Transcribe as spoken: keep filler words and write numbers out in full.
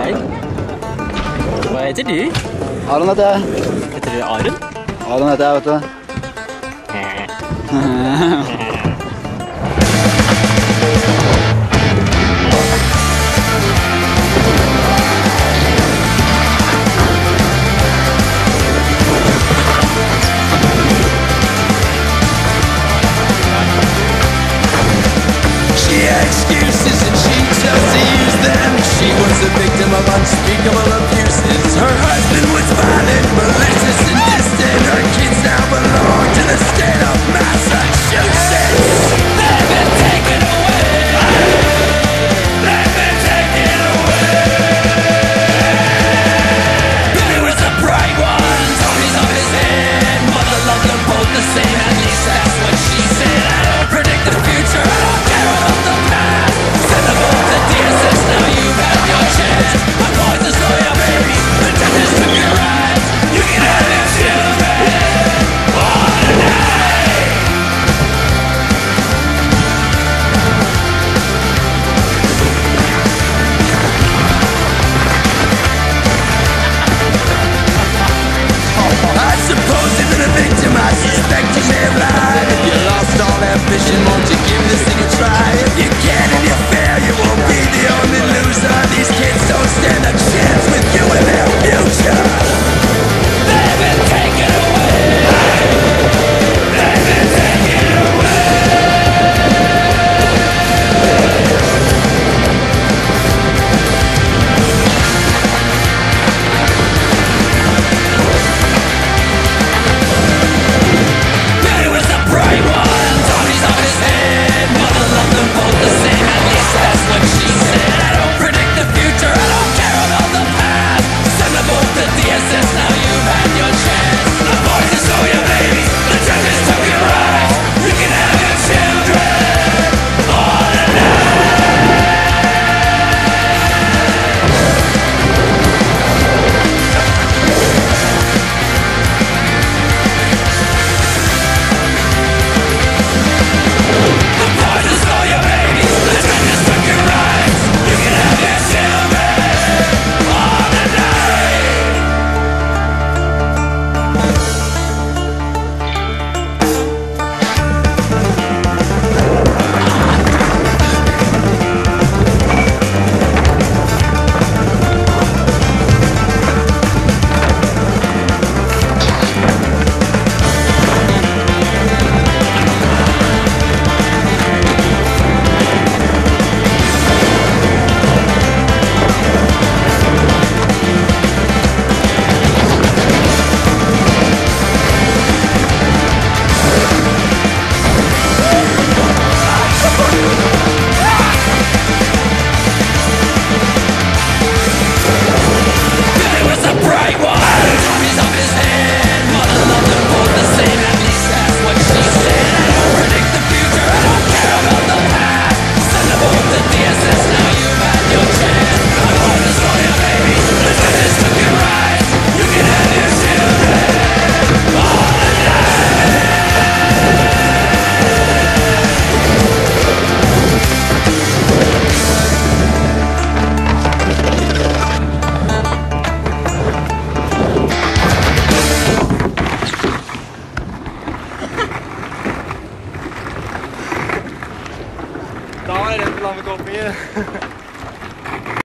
Hei. Hva heter du? Aron heter jeg. Heter du Aron? Aron heter jeg, vet du. Excuses and she chose to use them. She was a victim of unspeakable abuses. Her husband was violent, malicious and distant. Her kids now belong to the state of Massachusetts. They've been taken away. They've been taken away. Billy was a bright one, Tony's on his head. Mother loved them both the same, at least that's what she said. I don't predict the future, I don't care about the past. Send them both to D S S, now you've had your chance. I'm going to slow your baby, the judges took your rights. You can have your children for the night. I suppose you've been a victim, I suspect you may have lied. If you lost all ambition, won't you give this thing a try? If you can and you fail, you won't be the only loser. These kids don't stand a chance with you and their future. They've been taken away. They've been taken away. Billy was a bright one, Tony's on his head. Mother loved them both the same, at least that's what she said. I don't predict the future, I don't care about the past. Send them both to D S S, now you've had your chance. The boys are stole your babies, the judges took your rights. You can have your children for the night. The boys are stole your babies, the judges took your rights. You can have your children for the night. Billy was a bright one, Tony's off his head. Mother loved them both the same, at least that's what she said. I don't predict the future, I don't care about the past. Send them both to D S S, now you've had your chance. I'm going to slow your baby, the judges took your rights. You can have your children for the night. Da var jeg redd for å la meg gå opp mye.